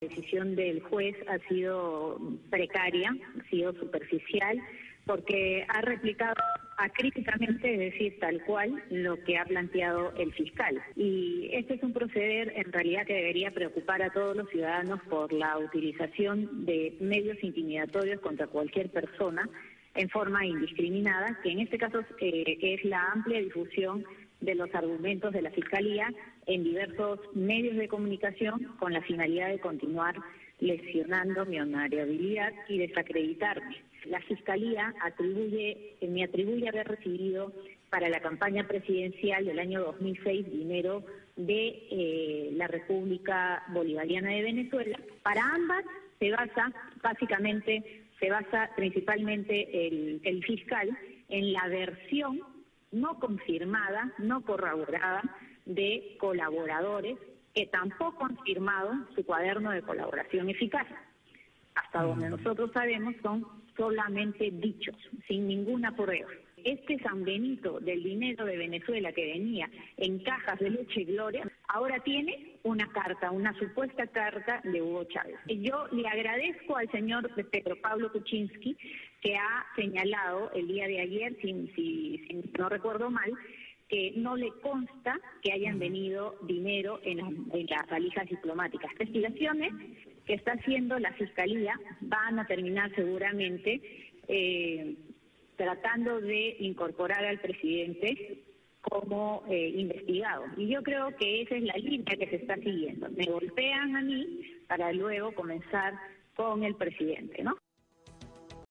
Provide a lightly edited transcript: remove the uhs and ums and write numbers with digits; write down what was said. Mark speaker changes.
Speaker 1: La decisión del juez ha sido precaria, ha sido superficial, porque ha replicado acríticamente, es decir, tal cual, lo que ha planteado el fiscal. Y este es un proceder en realidad que debería preocupar a todos los ciudadanos por la utilización de medios intimidatorios contra cualquier persona en forma indiscriminada, que en este caso es la amplia difusión de los argumentos de la Fiscalía en diversos medios de comunicación con la finalidad de continuar lesionando mi honorabilidad y desacreditarme. La Fiscalía me atribuye haber recibido para la campaña presidencial del año 2006 dinero de la República Bolivariana de Venezuela. Para ambas se basa principalmente el fiscal en la versión no confirmada, no corroborada de colaboradores que tampoco han firmado su cuaderno de colaboración eficaz. Hasta donde nosotros sabemos son solamente dichos, sin ninguna prueba. Este San Benito del dinero de Venezuela que venía en cajas de leche y gloria, ahora tiene una carta, una supuesta carta de Hugo Chávez. Yo le agradezco al señor Pedro Pablo Kuczynski, que ha señalado el día de ayer, si no recuerdo mal, que no le consta que hayan venido dinero en las valijas diplomáticas. Investigaciones que está haciendo la Fiscalía van a terminar seguramente tratando de incorporar al presidente como investigado. Y yo creo que esa es la línea que se está siguiendo. Me golpean a mí para luego comenzar con el presidente, ¿no?